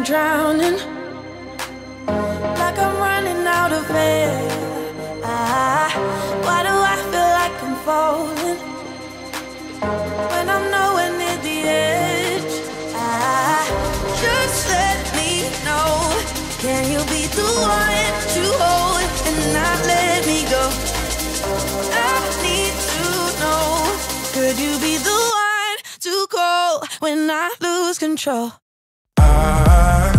drowning, like I'm running out of air. Why do I feel like I'm falling when I'm nowhere near the edge? Just let me know, can you be the one to hold and not let me go? I need to know, could you be the one to call when I lose control?